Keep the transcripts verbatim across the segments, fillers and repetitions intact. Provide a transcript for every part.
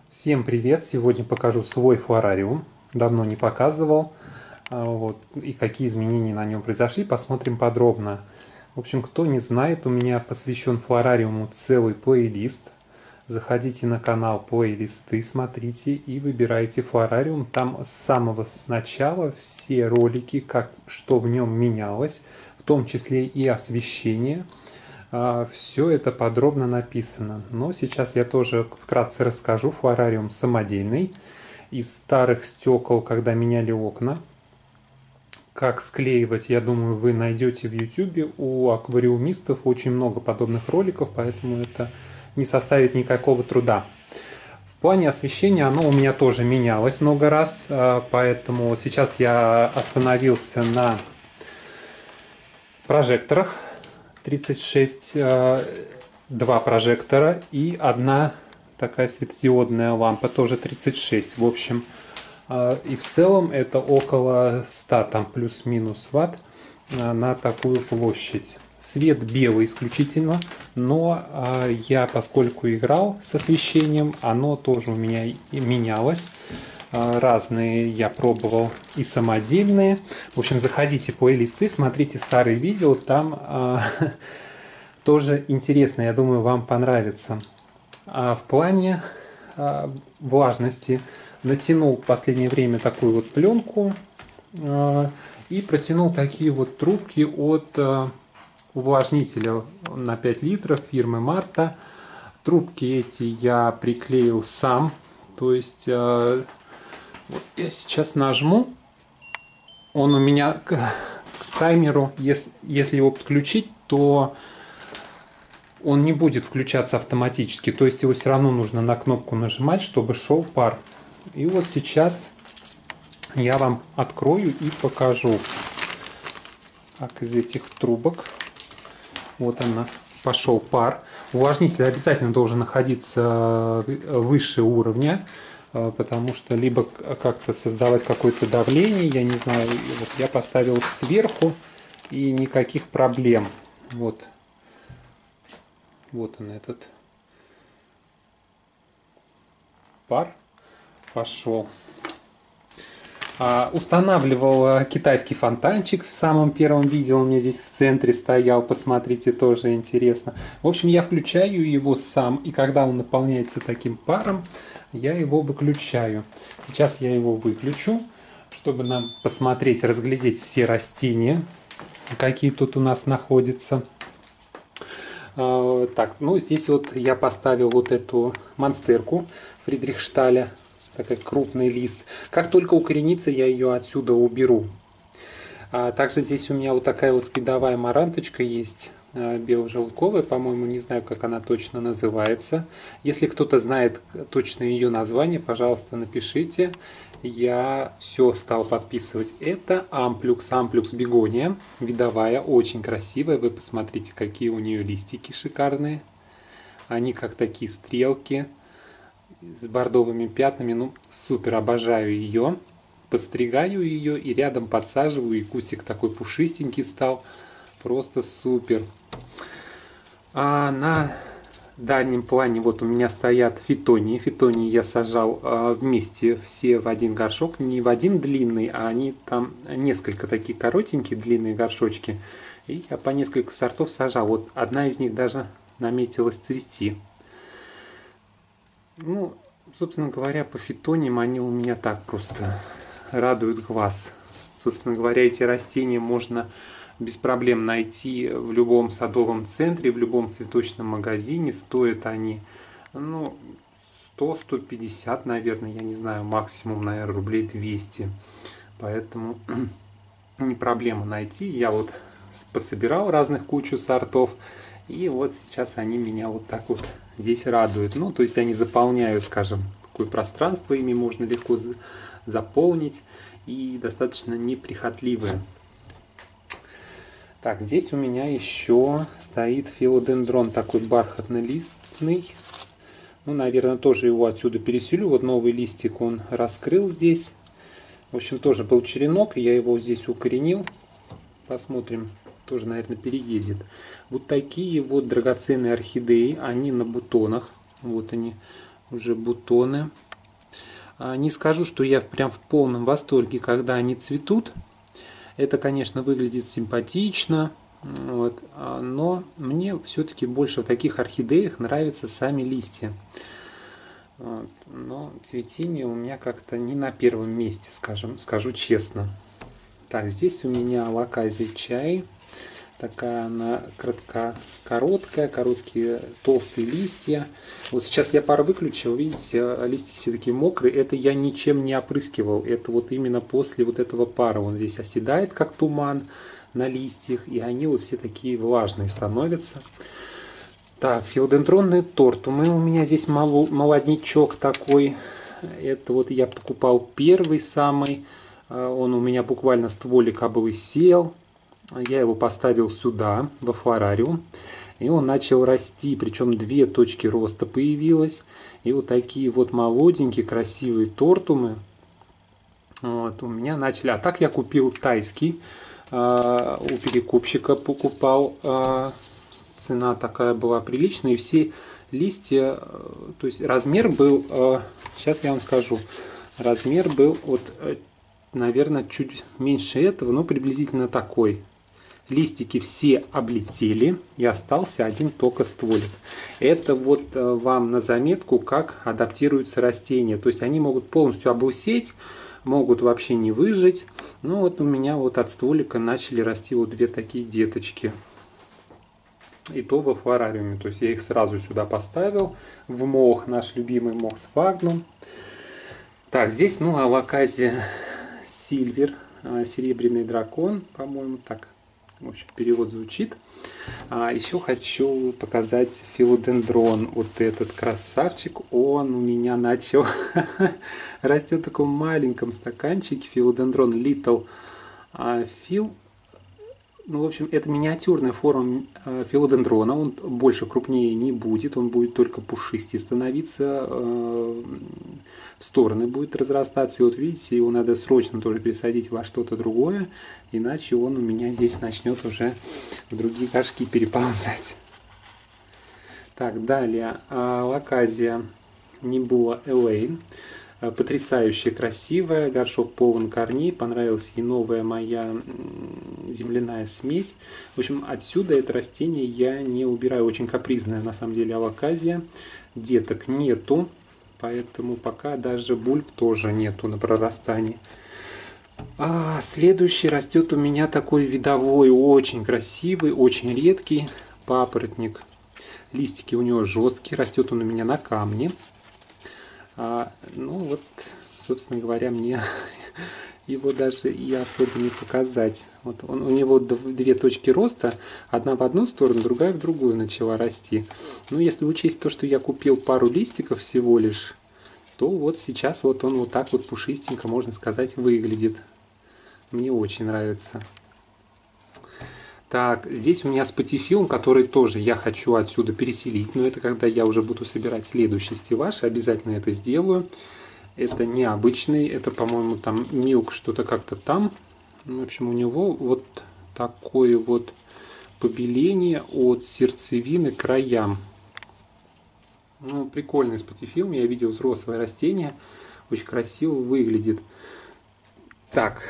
Всем привет! Сегодня покажу свой флорариум. Давно не показывал. А, Вот, и какие изменения на нем произошли, посмотрим подробно. В общем, кто не знает, у меня посвящен флорариуму целый плейлист. Заходите на канал плейлисты, смотрите и выбирайте флорариум. Там с самого начала все ролики, как, что в нем менялось, в том числе и освещение. Все это подробно написано. Но сейчас я тоже вкратце расскажу. Флорариум самодельный. Из старых стекол, когда меняли окна. Как склеивать, я думаю, вы найдете в YouTube. У аквариумистов очень много подобных роликов, поэтому это не составит никакого труда. В плане освещения оно у меня тоже менялось много раз, поэтому сейчас я остановился на прожекторах. тридцать шесть, два прожектора и одна такая светодиодная лампа, тоже тридцать шесть. В общем, и в целом это около ста там плюс-минус ватт на такую площадь. Свет белый исключительно, но я, поскольку играл с освещением, оно тоже у меня и менялось. Разные я пробовал и самодельные. В общем, заходите в плейлисты, смотрите старые видео, там э, тоже интересно, я думаю, вам понравится. А в плане э, влажности натянул в последнее время такую вот пленку э, и протянул такие вот трубки от э, увлажнителя на пять литров фирмы Марта. Трубки эти я приклеил сам, то есть э, вот я сейчас нажму, он у меня к, к таймеру, если, если его подключить, то он не будет включаться автоматически, то есть его все равно нужно на кнопку нажимать, чтобы шел пар. И вот сейчас я вам открою и покажу, как из этих трубок, вот она, пошел пар. Увлажнитель обязательно должен находиться выше уровня, потому что либо как-то создавать какое-то давление, я не знаю. Вот я поставил сверху и никаких проблем. Вот, вот он, этот пар пошел. А, устанавливал китайский фонтанчик в самом первом видео, у меня здесь в центре стоял, посмотрите, тоже интересно. В общем, я включаю его сам, и когда он наполняется таким паром, я его выключаю. Сейчас я его выключу, чтобы нам посмотреть, разглядеть все растения, какие тут у нас находятся. А, так, ну здесь вот я поставил вот эту монстерку Фридрихшталя. Такой крупный лист. Как только укоренится, я ее отсюда уберу. А также здесь у меня вот такая вот видовая маранточка есть, бело-желтковая, по-моему, не знаю, как она точно называется. Если кто-то знает точно ее название, пожалуйста, напишите. Я все стал подписывать. Это амплюкс, амплюкс бегония, видовая, очень красивая. Вы посмотрите, какие у нее листики шикарные. Они как такие стрелки с бордовыми пятнами. Ну, супер, обожаю ее. Подстригаю ее и рядом подсаживаю, и кустик такой пушистенький стал. Просто супер. А на дальнем плане вот у меня стоят фитонии. Фитонии я сажал а, вместе все в один горшок. Не в один длинный, а они там несколько такие коротенькие длинные горшочки. И я по несколько сортов сажал. Вот одна из них даже наметилась цвести. Ну, собственно говоря, по фитониям они у меня так просто радуют глаз. Собственно говоря, эти растения можно без проблем найти в любом садовом центре, в любом цветочном магазине. Стоят они, ну, сто — сто пятьдесят, наверное, я не знаю, максимум, наверное, рублей двести. Поэтому не проблема найти. Я вот пособирал разных кучу сортов. И вот сейчас они меня вот так вот здесь радуют. Ну, то есть они заполняют, скажем, такое пространство, ими можно легко заполнить. И достаточно неприхотливые. Так, здесь у меня еще стоит филодендрон, такой бархатно-листный. Ну, наверное, тоже его отсюда переселю. Вот новый листик он раскрыл здесь. В общем, тоже был черенок, я его здесь укоренил. Посмотрим. Тоже, наверное, переедет. Вот такие вот драгоценные орхидеи, они на бутонах. Вот они уже бутоны. Не скажу, что я прям в полном восторге, когда они цветут. Это, конечно, выглядит симпатично, вот, но мне все-таки больше в таких орхидеях нравятся сами листья. Вот, но цветение у меня как-то не на первом месте, скажем, скажу честно. Так, здесь у меня алаказия чай. Такая она кратко, короткая, короткие толстые листья. Вот сейчас я пар выключил, видите, листики все такие мокрые. Это я ничем не опрыскивал. Это вот именно после вот этого пара. Он здесь оседает, как туман на листьях. И они вот все такие влажные становятся. Так, филодендронный тортумы. У меня здесь молодничок такой. Это вот я покупал первый самый. Он у меня буквально стволик обвысел. Я его поставил сюда, в флорариум, и он начал расти, причем две точки роста появилось. И вот такие вот молоденькие, красивые тортумы вот, у меня начали. А так я купил тайский, э, у перекупщика покупал, э, цена такая была приличная, и все листья, э, то есть размер был, э, сейчас я вам скажу, размер был вот, э, наверное, чуть меньше этого, но приблизительно такой. Листики все облетели, и остался один только стволик. Это вот вам на заметку, как адаптируются растения. То есть они могут полностью обусеть, могут вообще не выжить. Ну вот у меня вот от стволика начали расти вот две такие деточки. И то во флорариуме. То есть я их сразу сюда поставил. В мох, наш любимый мох сфагнум. Так, здесь, ну, алаказия сильвер, серебряный дракон, по-моему, так. В общем, перевод звучит. А еще хочу показать филодендрон. Вот этот красавчик. Он у меня начал растет в таком маленьком стаканчике. Филодендрон Little Phil. Ну, в общем, это миниатюрная форма филодендрона. Он больше, крупнее не будет. Он будет только пушистее становиться. В стороны будет разрастаться. И вот видите, его надо срочно тоже пересадить во что-то другое. Иначе он у меня здесь начнет уже в другие горшки переползать. Так, далее. Алаказия Небула Элейн. Потрясающе красивая, горшок полон корней, понравилась ей новая моя земляная смесь. В общем, отсюда это растение я не убираю, очень капризная на самом деле алаказия. Деток нету, поэтому пока даже бульб тоже нету на прорастании. А следующий растет у меня такой видовой, очень красивый, очень редкий папоротник. Листики у него жесткие, растет он у меня на камне. А, ну вот, собственно говоря, мне его даже и особо не показать. Вот он, у него две точки роста, одна в одну сторону, другая в другую начала расти. Но если учесть то, что я купил пару листиков всего лишь, то вот сейчас вот он вот так вот пушистенько, можно сказать, выглядит. Мне очень нравится. Так, здесь у меня спатифилум, который тоже я хочу отсюда переселить. Но это когда я уже буду собирать следующий стеллаж. Обязательно это сделаю. Это необычный. Это, по-моему, там милк что-то как-то там. В общем, у него вот такое вот побеление от сердцевины к краям. Ну, прикольный спатифилум. Я видел взрослое растение. Очень красиво выглядит. Так.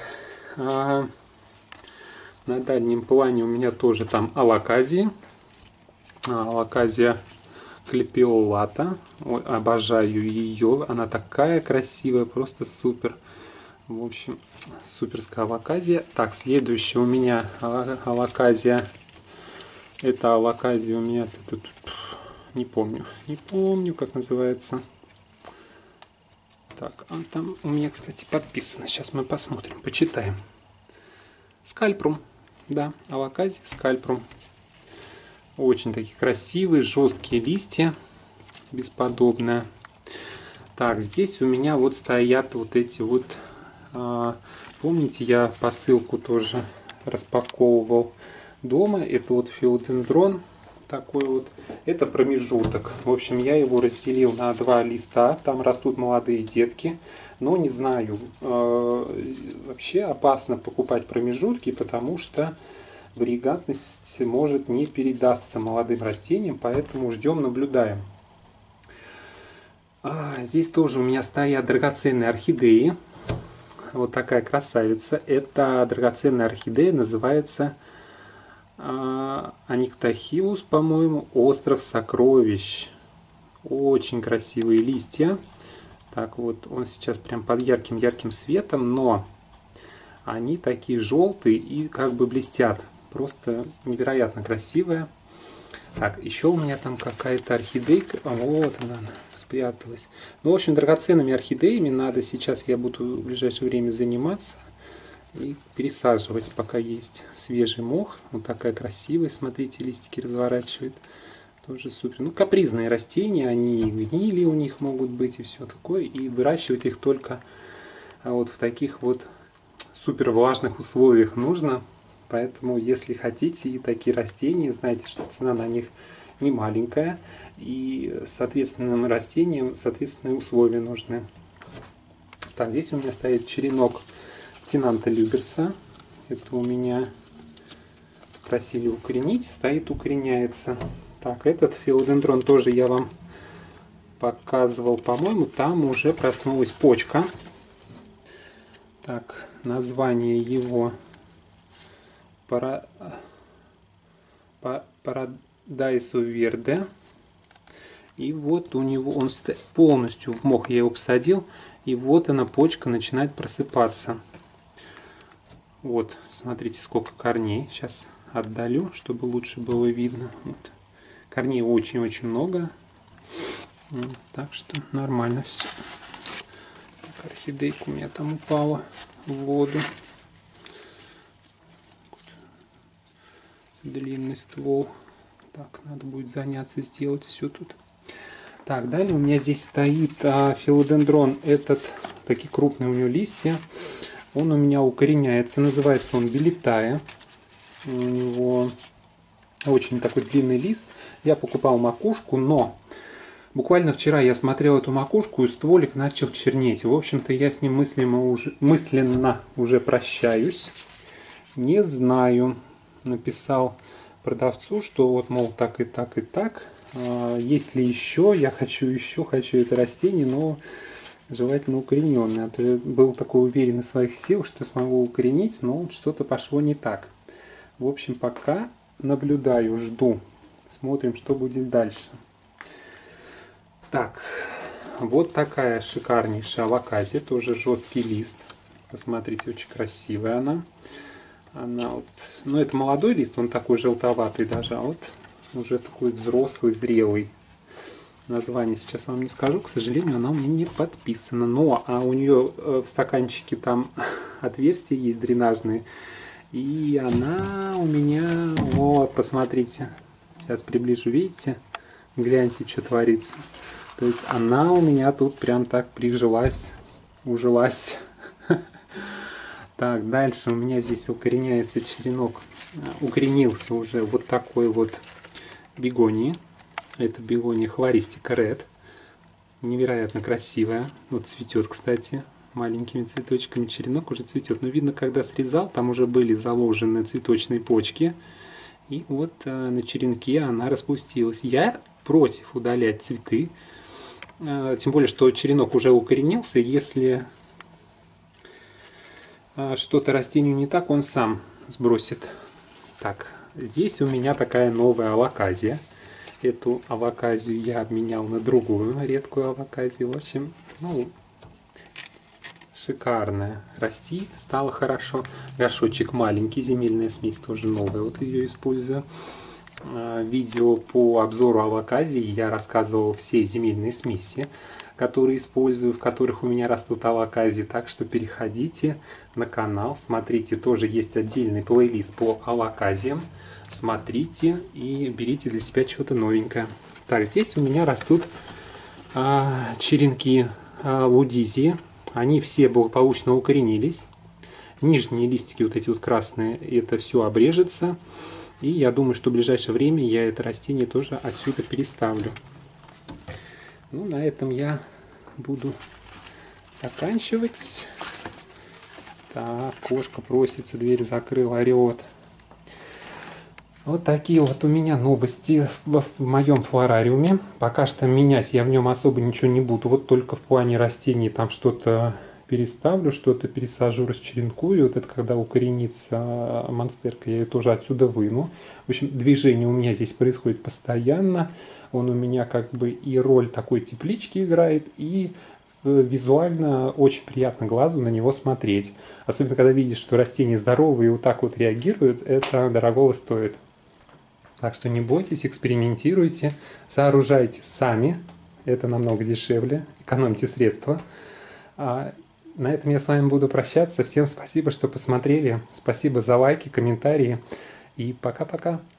На дальнем плане у меня тоже там алаказии. Алаказия клепиолата. Ой, обожаю ее. Она такая красивая, просто супер. В общем, суперская алаказия. Так, следующая у меня алаказия. Это алаказия у меня тут, не помню, не помню, как называется. Так, а там у меня, кстати, подписано. Сейчас мы посмотрим, почитаем. Скальпрум. Да, алаказия скальпрум. Очень такие красивые, жесткие листья. Бесподобные. Так, здесь у меня вот стоят вот эти вот... А, помните, я посылку тоже распаковывал дома. Это вот филодендрон. Такой вот. Это промежуток. В общем, я его разделил на два листа. Там растут молодые детки. Но не знаю, э, вообще опасно покупать промежутки, потому что варигантность может не передастся молодым растениям, поэтому ждем, наблюдаем. А, здесь тоже у меня стоят драгоценные орхидеи. Вот такая красавица. Это драгоценная орхидея, называется а, Аниктахилус, по-моему, остров сокровищ. Очень красивые листья. Так вот, он сейчас прям под ярким-ярким светом, но они такие желтые и как бы блестят. Просто невероятно красивая. Так, еще у меня там какая-то орхидейка. Вот она, спряталась. Ну, в общем, драгоценными орхидеями надо сейчас, я буду в ближайшее время заниматься и пересаживать, пока есть свежий мох. Вот такая красивая, смотрите, листики разворачивает. Тоже супер. Ну, капризные растения, они гнили у них могут быть и все такое. И выращивать их только вот в таких вот супер влажных условиях нужно. Поэтому, если хотите и такие растения, знаете, что цена на них не маленькая. И соответственным растениям соответственные условия нужны. Так, здесь у меня стоит черенок Тинанта Люберса. Это у меня просили укоренить. Стоит, укореняется. Так, этот филодендрон тоже я вам показывал, по-моему, там уже проснулась почка. Так, название его Пара... Парадайсо Верде. И вот у него он полностью в мох, я его посадил, и вот она, почка, начинает просыпаться. Вот, смотрите, сколько корней. Сейчас отдалю, чтобы лучше было видно. Вот. Корней очень-очень много. Так что нормально все. Так, орхидейка у меня там упала в воду. Длинный ствол. Так, надо будет заняться, сделать все тут. Так, далее у меня здесь стоит а, филодендрон. Этот, такие крупные у него листья. Он у меня укореняется. Называется он Белитая. У него очень такой длинный лист. Я покупал макушку, но буквально вчера я смотрел эту макушку, и стволик начал чернеть. В общем-то, я с ним мысленно уже, мысленно уже прощаюсь. Не знаю. Написал продавцу, что вот, мол, так и так и так. Если еще, я хочу еще, хочу это растение, но желательно укорененное. А то я был такой уверен в своих силах, что смогу укоренить, но что-то пошло не так. В общем, пока наблюдаю, жду. Смотрим, что будет дальше. Так, вот такая шикарнейшая авоказия, тоже жесткий лист. Посмотрите, очень красивая она. Она вот, ну это молодой лист, он такой желтоватый даже, а вот уже такой взрослый, зрелый. Название сейчас вам не скажу, к сожалению, она у меня не подписана. Но а у нее в стаканчике там отверстия есть дренажные. И она у меня, вот, посмотрите, сейчас приближу, видите, гляньте, что творится. То есть она у меня тут прям так прижилась, ужилась. Так, дальше у меня здесь укореняется черенок, укоренился уже вот такой вот бегонии. Это бегония хлористика Red. Невероятно красивая. Вот цветет, кстати, маленькими цветочками. Черенок уже цветет. Но видно, когда срезал, там уже были заложены цветочные почки. И вот э, на черенке она распустилась. Я против удалять цветы. Э, тем более, что черенок уже укоренился. Если что-то растению не так, он сам сбросит. Так, здесь у меня такая новая авоказия. Эту авоказию я обменял на другую редкую авоказию. В общем, ну, шикарная. Расти стало хорошо. Горшочек маленький, земельная смесь тоже новая. Вот ее использую. Видео по обзору авоказии я рассказывал все земельные смеси, которые использую, в которых у меня растут авоказии. Так что переходите на канал, смотрите, тоже есть отдельный плейлист по авоказиям. Смотрите и берите для себя что-то новенькое. Так, здесь у меня растут а, черенки а, лудизии. Они все благополучно укоренились. Нижние листики, вот эти вот красные, это все обрежется. И я думаю, что в ближайшее время я это растение тоже отсюда переставлю. Ну, на этом я буду заканчивать. Так, кошка просится, дверь закрыла, орет. Вот такие вот у меня новости в, в моем флорариуме. Пока что менять я в нем особо ничего не буду. Вот только в плане растений там что-то переставлю, что-то пересажу, расчеренкую. Вот это когда укоренится монстерка, я ее тоже отсюда выну. В общем, движение у меня здесь происходит постоянно. Он у меня как бы и роль такой теплички играет, и визуально очень приятно глазу на него смотреть. Особенно, когда видишь, что растения здоровые и вот так вот реагируют, это дорогого стоит. Так что не бойтесь, экспериментируйте, сооружайте сами. Это намного дешевле, экономьте средства. А на этом я с вами буду прощаться. Всем спасибо, что посмотрели. Спасибо за лайки, комментарии. И пока-пока.